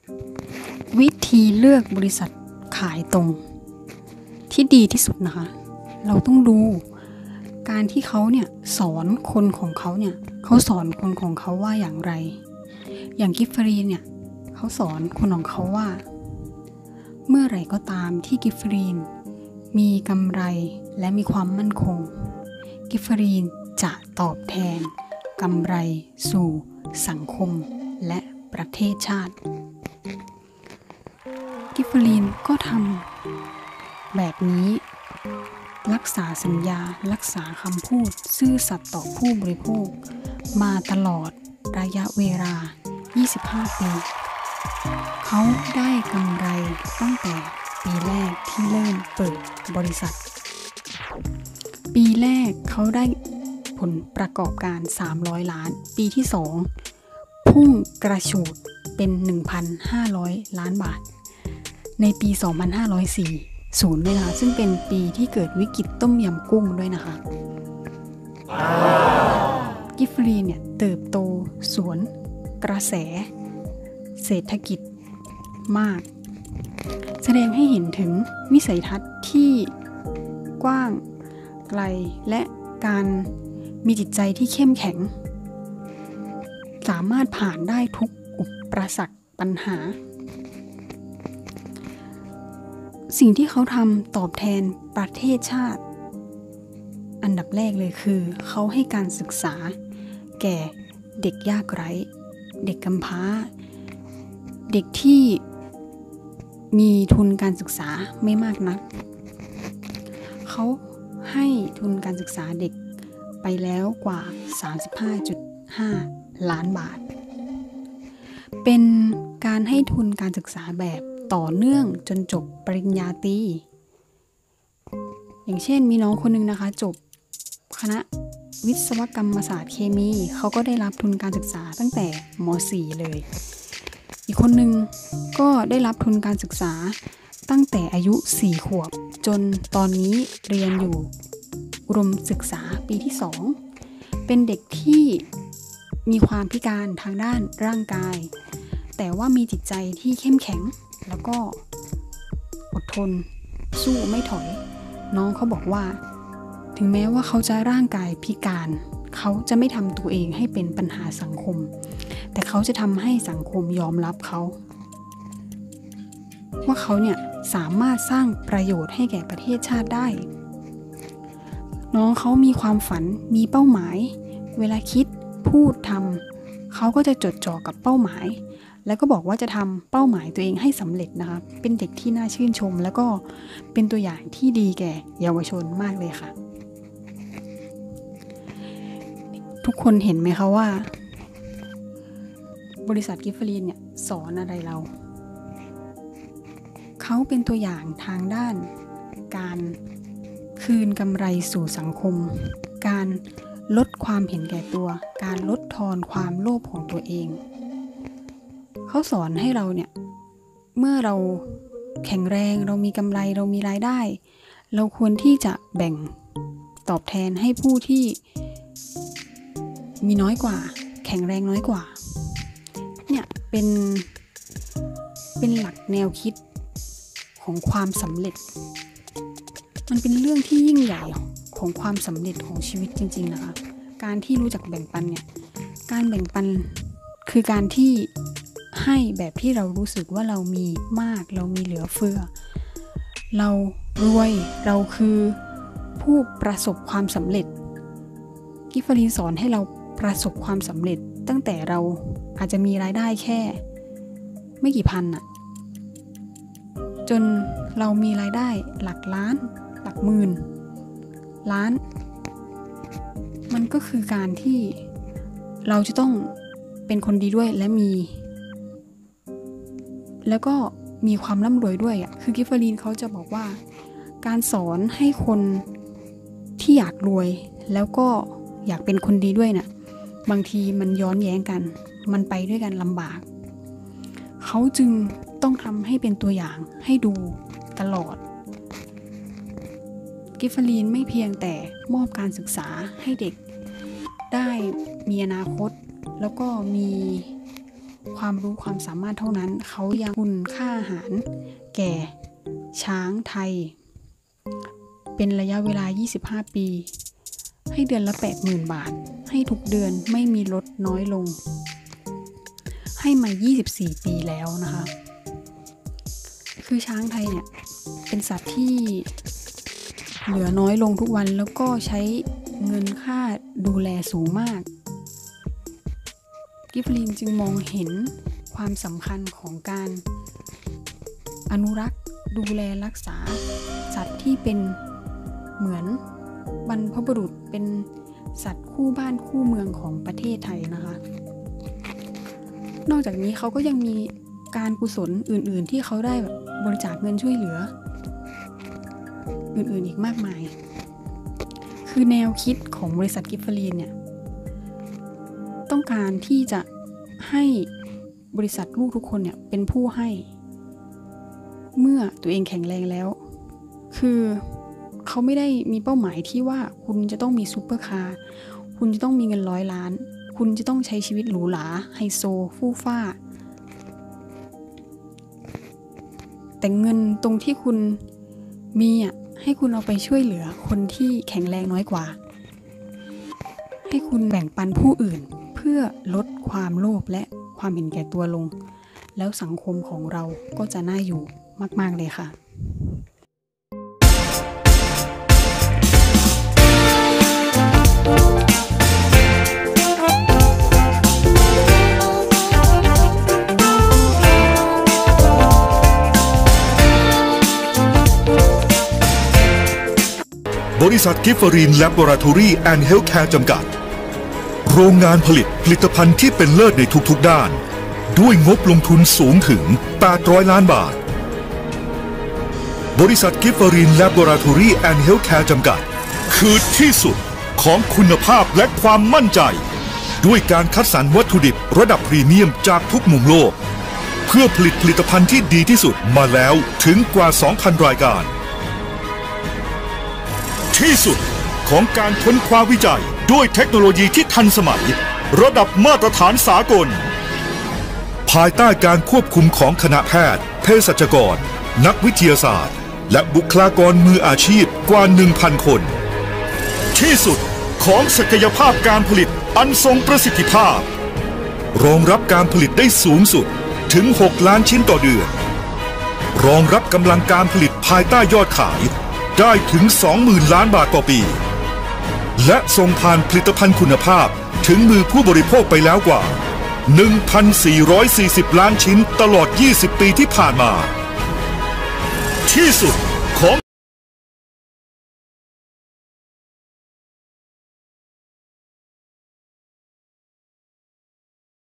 วิธีเลือกบริษัทขายตรงที่ดีที่สุดนะคะเราต้องดูการที่เขาเนี่ยสอนคนของเขาเนี่ยเขาสอนคนของเขาว่าอย่างไรอย่างกิฟฟรีนเนี่ยเขาสอนคนของเขาว่าเมื่อไหร่ก็ตามที่กิฟฟรีนมีกำไรและมีความมั่นคงกิฟฟรีนจะตอบแทนกำไรสู่สังคมและประเทศชาติกิฟฟรีนก็ทำแบบนี้รักษาสัญญารักษาคำพูดซื่อสัตย์ต่อผู้บริโภคมาตลอดระยะเวลา25 ปีเขาได้กำไรตั้งแต่ปีแรกที่เริ่มเปิดบริษัทปีแรกเขาได้ผลประกอบการ300 ล้านปีที่2พุ่งกระฉูดเป็น 1,500 ล้านบาทในปี 2540 ด้วยนะคะซึ่งเป็นปีที่เกิดวิกฤตต้มยำกุ้งด้วยนะคะกิฟฟรีเนี่ยเติบโตสวนกระแสเศรษฐกิจมากแสดงให้เห็นถึงวิสัยทัศน์ที่กว้างไกลและการมีจิตใจที่เข้มแข็งสามารถผ่านได้ทุกอุปสรรคปัญหาสิ่งที่เขาทำตอบแทนประเทศชาติอันดับแรกเลยคือเขาให้การศึกษาแก่เด็กยากไร้เด็กกำพร้าเด็กที่มีทุนการศึกษาไม่มากนักเขาให้ทุนการศึกษาเด็กไปแล้วกว่า 35.5 ล้านบาทเป็นการให้ทุนการศึกษาแบบต่อเนื่องจนจบปริญญาตรีอย่างเช่นมีน้องคนนึงนะคะจบคณะวิศวกรรมศาสตร์เคมีเขาก็ได้รับทุนการศึกษาตั้งแต่ม.4 เลยอีกคนนึงก็ได้รับทุนการศึกษาตั้งแต่อายุ4 ขวบจนตอนนี้เรียนอยู่อุดมศึกษาปีที่2เป็นเด็กที่มีความพิการทางด้านร่างกายแต่ว่ามีจิตใจที่เข้มแข็งแล้วก็อดทนสู้ไม่ถอยน้องเขาบอกว่าถึงแม้ว่าเขาจะร่างกายพิการเขาจะไม่ทำตัวเองให้เป็นปัญหาสังคมแต่เขาจะทำให้สังคมยอมรับเขาว่าเขาเนี่ยสามารถสร้างประโยชน์ให้แก่ประเทศชาติได้น้องเขามีความฝันมีเป้าหมายเวลาคิดพูดทำเขาก็จะจดจ่อกับเป้าหมายแล้วก็บอกว่าจะทำเป้าหมายตัวเองให้สำเร็จนะคะเป็นเด็กที่น่าชื่นชมแล้วก็เป็นตัวอย่างที่ดีแก่เยาวชนมากเลยค่ะทุกคนเห็นไหมคะว่าบริษัทกิฟฟรีนเนี่ยสอนอะไรเราเขาเป็นตัวอย่างทางด้านการคืนกำไรสู่สังคมการลดความเห็นแก่ตัวการลดทอนความโลภของตัวเองเขาสอนให้เราเนี่ยเมื่อเราแข็งแรงเรามีกำไรเรามีรายได้เราควรที่จะแบ่งตอบแทนให้ผู้ที่มีน้อยกว่าแข็งแรงน้อยกว่าเนี่ยเป็นหลักแนวคิดของความสำเร็จมันเป็นเรื่องที่ยิ่งใหญ่ของความสำเร็จของชีวิตจริงๆนะคะการที่รู้จักแบ่งปันเนี่ยการแบ่งปันคือการที่ให้แบบที่เรารู้สึกว่าเรามีมากเรามีเหลือเฟือเรารวยเราคือผู้ประสบความสำเร็จกิฟฟรีนสอนให้เราประสบความสำเร็จตั้งแต่เราอาจจะมีรายได้แค่ไม่กี่พันอะจนเรามีรายได้หลักล้านหลักหมื่นล้านมันก็คือการที่เราจะต้องเป็นคนดีด้วยแล้วก็มีความร่ำรวยด้วยอ่ะคือกิฟฟรีนเขาจะบอกว่าการสอนให้คนที่อยากรวยแล้วก็อยากเป็นคนดีด้วยน่ะบางทีมันย้อนแย้งกันมันไปด้วยกันลำบากเขาจึงต้องทำให้เป็นตัวอย่างให้ดูตลอดกิฟฟรีนไม่เพียงแต่มอบการศึกษาให้เด็กได้มีอนาคตแล้วก็มีความรู้ความสามารถเท่านั้นเขายังทุนค่าอาหารแก่ช้างไทยเป็นระยะเวลา25 ปีให้เดือนละ 80,000 บาทให้ทุกเดือนไม่มีลดน้อยลงให้มา24 ปีแล้วนะคะคือช้างไทยเนี่ยเป็นสัตว์ที่เหลือน้อยลงทุกวันแล้วก็ใช้เงินค่าดูแลสูงมากกิฟลินจึงมองเห็นความสำคัญของการอนุรักษ์ดูแลรักษาสัตว์ที่เป็นเหมือนบรรพบุรุษเป็นสัตว์คู่บ้านคู่เมืองของประเทศไทยนะคะนอกจากนี้เขาก็ยังมีการกุศลอื่นๆที่เขาได้บริจาคเงินช่วยเหลืออื่นๆอีกมากมายคือแนวคิดของบริษัทกิฟลินเนี่ยต้องการที่จะให้บริษัทลูกทุกคนเนี่ยเป็นผู้ให้เมื่อตัวเองแข็งแรงแล้วคือเขาไม่ได้มีเป้าหมายที่ว่าคุณจะต้องมีซุปเปอร์คาร์คุณจะต้องมีเงิน100 ล้านคุณจะต้องใช้ชีวิตหรูหราไฮโซฟู่ฟ้าแต่เงินตรงที่คุณมีให้คุณเอาไปช่วยเหลือคนที่แข็งแรงน้อยกว่าให้คุณแบ่งปันผู้อื่นเพื่อลดความโลภและความเห็นแก่ตัวลงแล้วสังคมของเราก็จะน่าอยู่มากๆเลยค่ะบริษัทกิฟเฟอรีนแลบอราทอรี่แอนด์เฮลท์แคร์จำกัดโรงงานผลิตผลิตภัณฑ์ที่เป็นเลิศในทุกๆด้านด้วยงบลงทุนสูงถึง800 ล้านบาทบริษัทกิฟเฟอรีนแลบอราทอรี่แอนด์เฮลท์แคร์จำกัดคือที่สุดของคุณภาพและความมั่นใจด้วยการคัดสรรวัตถุดิบระดับพรีเมียมจากทุกมุมโลกเพื่อผลิตผลิตภัณฑ์ที่ดีที่สุดมาแล้วถึงกว่า 2,000 รายการที่สุดของการค้นคว้าวิจัยด้วยเทคโนโลยีที่ทันสมัยระดับมาตรฐานสากลภายใต้การควบคุมของคณะแพทย์เภสัชกรนักวิทยาศาสตร์และบุคลากรมืออาชีพกว่า 1,000 คนที่สุดของศักยภาพการผลิตอันทรงประสิทธิภาพรองรับการผลิตได้สูงสุดถึง 6 ล้านชิ้นต่อเดือนรองรับกำลังการผลิตภายใต้ยอดขายได้ถึง 20,000 ล้านบาทต่อปีและส่งผ่านผลิตภัณฑ์คุณภาพถึงมือผู้บริโภคไปแล้วกว่า 1,440 ล้านชิ้นตลอด 20 ปีที่ผ่านมาที่สุดของ